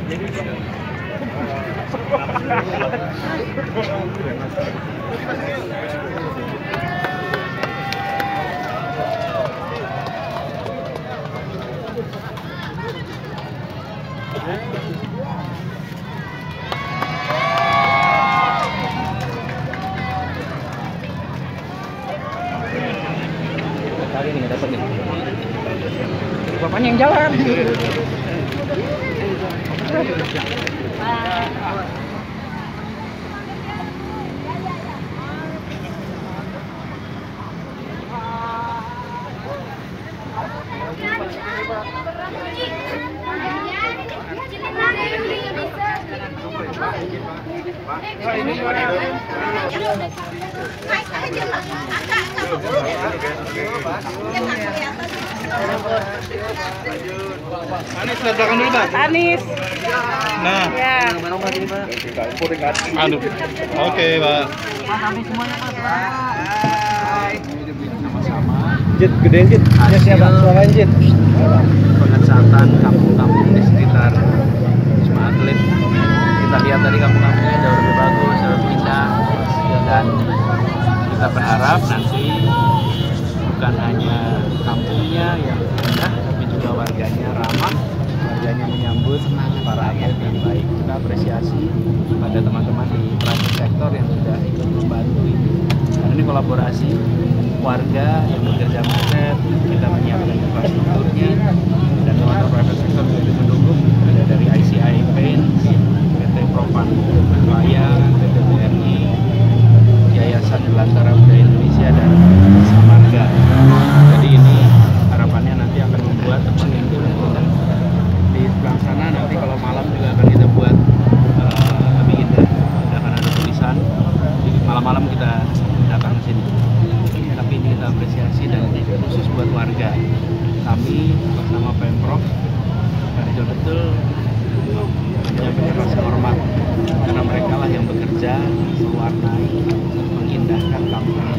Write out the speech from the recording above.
Kali ini nggak dapat nih. Bapaknya yang jalan. Anis, lihat belakang dulu, Pak. Anis. Nah, Ya. aduh. Oke, Pak. Jit, gedein Jit. Ya siapa? Suarain Jit. Pengecatan kampung-kampung di sekitar Wisma Atlet. Kita lihat tadi kampung-kampungnya jauh lebih bagus, jauh lebih indah, dan kita berharap nanti bukan hanya kampungnya yang indah, tapi juga warganya ramah, warganya menyambut para atlet yang baik. Kita apresiasi pada teman-teman di private sector yang sudah ikut membantu ini. Karena ini kolaborasi warga yang bekerja maret, kita menyiapkan infrastrukturnya, dan teman-teman private sector juga ikut mendukung. Ada dari ICI Paint, PT Profan Raya, PT BRI, Yayasan Belantara Budaya Indonesia, dan Samarga. Jadi ini harapannya nanti akan membuat tempat yang lebih indah. Di sebelah sana nanti kalau malam juga akan kita buat lebih indah. Akan ada tulisan. Jadi malam-malam kita datang ke sini. Tapi ini kita apresiasi dan khusus buat warga. Kami bersama Pemprov betul-betul menyampaikan rasa hormat karena mereka lah yang bekerja mewarnai, mengindahkan kampung